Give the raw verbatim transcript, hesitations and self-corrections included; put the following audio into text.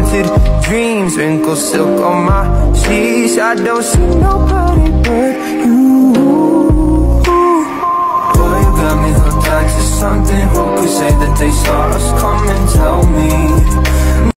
haunted dreams, wrinkles silk on my sheets. I don't see nobody